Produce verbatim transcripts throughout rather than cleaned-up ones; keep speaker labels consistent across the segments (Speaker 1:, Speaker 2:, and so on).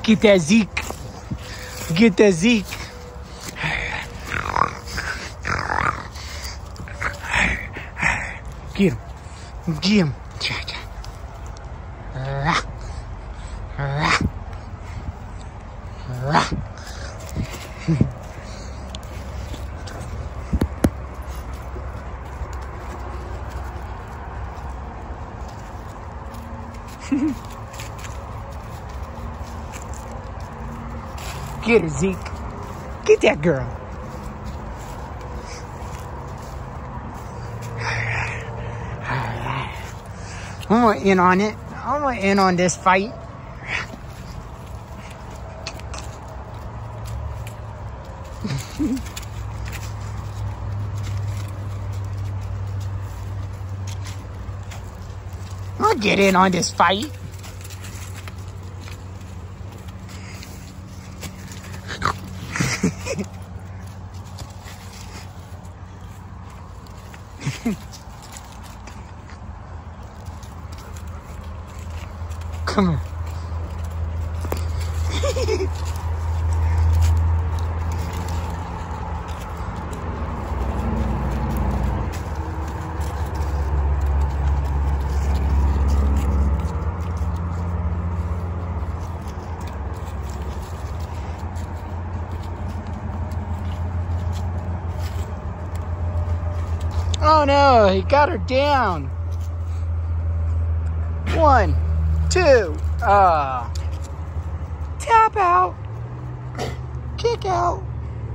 Speaker 1: Get that Zeke. Get that Zeke. Get him. Get him. Get her, Zeke. Get that girl. I'm gonna in on it. I'm gonna in on this fight. I'll get in on this fight. Come on. Oh no, he got her down. One, two, ah. Uh, tap out. Kick out.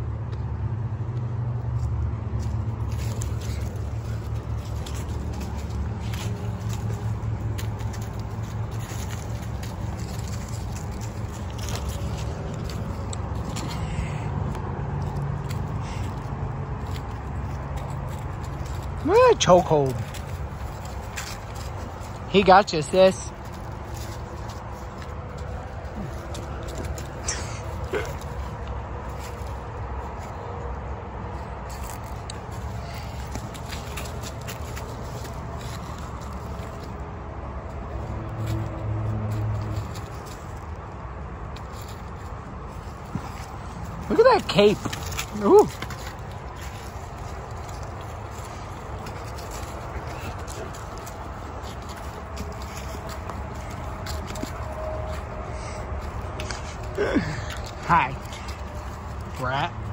Speaker 1: Ah, chokehold. He got you, sis. Look at that cape. Ooh. Hi, brat.